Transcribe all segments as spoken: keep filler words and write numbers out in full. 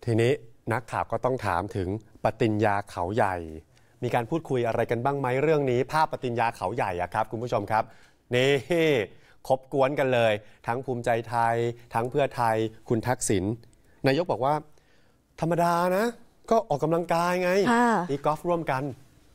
ทีนี้นักข่าวก็ต้องถามถึงปฏิญญาเขาใหญ่มีการพูดคุยอะไรกันบ้างไหมเรื่องนี้ภาพปฏิญญาเขาใหญ่อะครับคุณผู้ชมครับนี่คบกวนกันเลยทั้งภูมิใจไทยทั้งเพื่อไทยคุณทักษิณนายกบอกว่าธรรมดานะก็ออกกำลังกายไงตีกอล์ฟร่วมกัน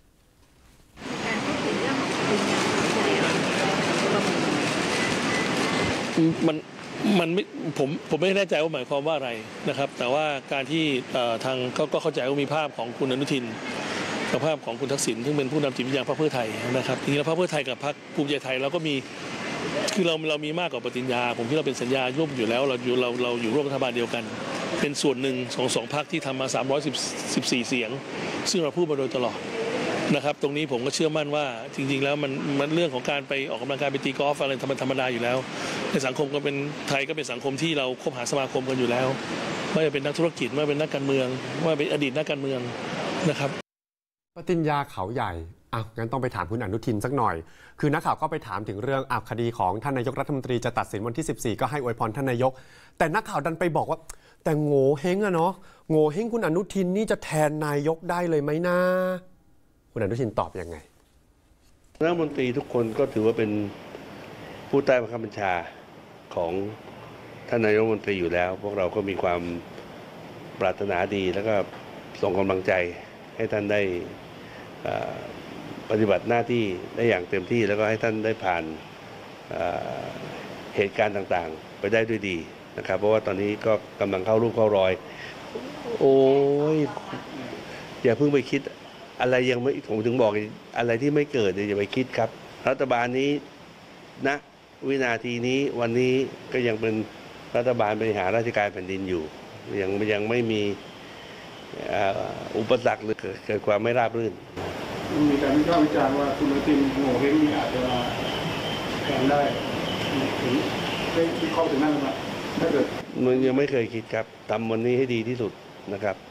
มันมันไม่ผมผมไม่แน่ใจว่าหมายความว่าอะไรนะครับแต่ว่าการที่ทางเขาก็เข้าใจว่ามีภาพของคุณอนุทินกับภาพของคุณทักษิณซึ่งเป็นผู้นำจิตวิญญาณพรรคเพื่อไทยนะครับทีนี้พรรคเพื่อไทยกับพรรคภูมิใจไทยเราก็มีคือเราเรามีมากกว่าปฏิญญาผมคิดเราเป็นสัญญาร่วมอยู่แล้วเราอยู่เราเราอยู่ร่วมรัฐบาลเดียวกันเป็นส่วนหนึ่งของสองพรรคที่ทำมาสามร้อยสิบสี่เสียงซึ่งเราพูดมาโดยตลอดนะครับตรงนี้ผมก็เชื่อมั่นว่าจริงๆแล้วมันมันเรื่องของการไปออกกำลังกายไปตีกอล์ฟอะไรธรรมธรรมดาอยู่แล้วในสังคมก็เป็นไทยก็เป็นสังคมที่เราคบหาสมาคมกันอยู่แล้วไม่ว่าเป็นนักธุรกิจไม่ว่าเป็นนักการเมืองว่าเป็นอดีตนักการเมืองนะครับปฏิญญาเขาใหญ่อ่ะงั้นต้องไปถามคุณอนุทินสักหน่อยคือนักข่าวก็ไปถามถึงเรื่องอ่ะคดีของท่านนายกรัฐมนตรีจะตัดสินวันที่สิบสี่ก็ให้อวยพรท่านนายกแต่นักข่าวดันไปบอกว่าแต่โง่เฮงอะเนาะโง่เฮงคุณอนุทินนี่จะแทนนายกได้เลยไหมนะคุณอนุทินตอบยังไงรัฐมนตรีทุกคนก็ถือว่าเป็นผู้ใต้บังคับบัญชาของท่านนายกรัฐมนตรีอยู่แล้วพวกเราก็มีความปรารถนาดีแล้วก็ส่งกำลังใจให้ท่านได้ปฏิบัติหน้าที่ได้อย่างเต็มที่แล้วก็ให้ท่านได้ผ่านเหตุการณ์ต่างๆไปได้ด้วยดีนะครับเพราะว่าตอนนี้ก็กำลังเข้ารูปเข้ารอยโอ้ยอย่าเพิ่งไปคิดอะไรยังไม่ผมถึงบอกอะไรที่ไม่เกิดอย่าไปคิดครับรัฐบาลนี้ณวินาทีนี้วันนี้ก็ยังเป็นรัฐบาลบริหารราชการแผ่นดินอยู่ยังยังไม่มีอุปสรรคหรือเกิดความไม่ราบรื่นมีการวิพากษ์วิจารณ์ว่าคุณอนุทินโง่เฮงนี่อาจจะมาแข่งได้ถึงได้วิเคราะห์ถึงนั่นไหมถ้าเกิดมันยังไม่เคยคิดครับทำวันนี้ให้ดีที่สุดนะครับ